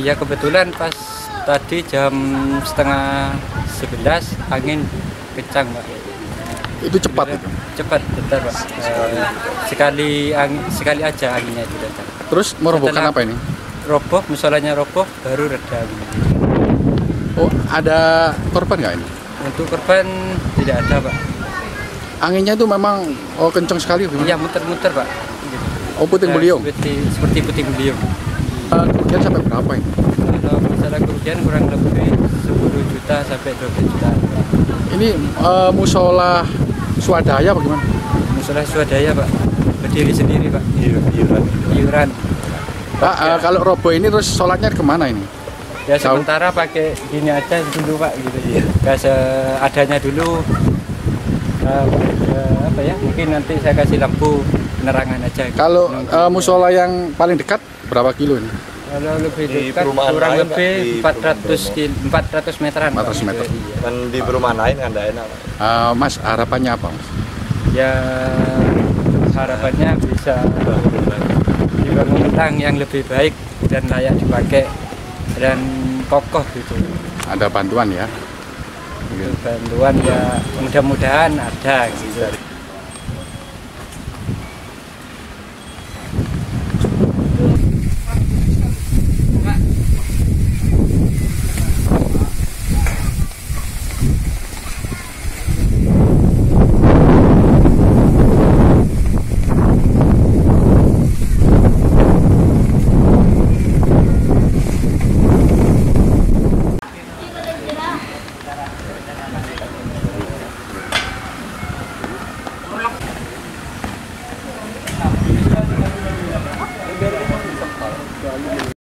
Ya kebetulan pas tadi jam setengah 11 angin kencang Pak. Itu cepat itu. Cepat, bentar Pak. Sekali aja anginnya itu datang. Terus merobohkan apa ini? Roboh, musolanya roboh, baru reda. Oh, ada korban nggak ini? Untuk korban tidak ada Pak. Anginnya itu memang kencang sekali. Iya muter-muter Pak. Oh, puting beliung. Seperti puting beliung. Kerugian sampai berapa ini? Kalau masalah kerugian kurang lebih 10 juta sampai 12 juta. Ini musola swadaya bagaimana? Musola swadaya Pak, berdiri sendiri Pak. Iuran. Pak, kalau roboh ini terus sholatnya kemana ini? Ya sementara pakai gini aja dulu Pak gitu. Ya seadanya dulu. Apa ya? Mungkin nanti saya kasih lampu penerangan aja. Kalau musola yang paling dekat berapa kilo ini? Kalau lebih dekat kurang lebih 400 meteran. 400 meter. Iya. Kan di perumahan lain kan tidak enak. Mas, harapannya apa Mas? Ya harapannya bisa dibangun tang yang lebih baik dan layak dipakai dan kokoh gitu. Ada bantuan ya? Bantuan ya mudah-mudahan ada gitu.